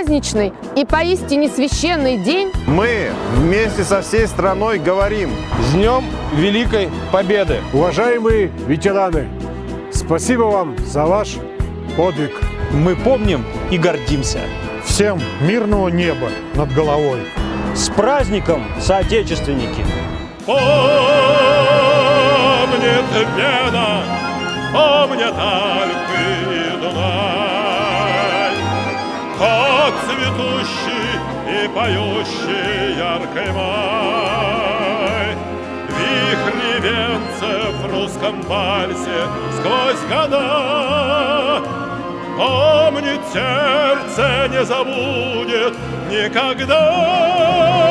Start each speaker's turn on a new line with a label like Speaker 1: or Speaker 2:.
Speaker 1: праздничный и поистине священный день
Speaker 2: мы вместе со всей страной говорим:
Speaker 3: с Днем Великой Победы!
Speaker 4: Уважаемые ветераны, спасибо вам за ваш подвиг.
Speaker 5: Мы помним и гордимся.
Speaker 6: Всем мирного неба над головой.
Speaker 5: С праздником, соотечественники!
Speaker 7: Помнит Вена, помнят Альпы и Дунай, как цветущий и поющий яркий май. Вихри венцев в русском вальсе сквозь года помнит сердце, не забудет никогда.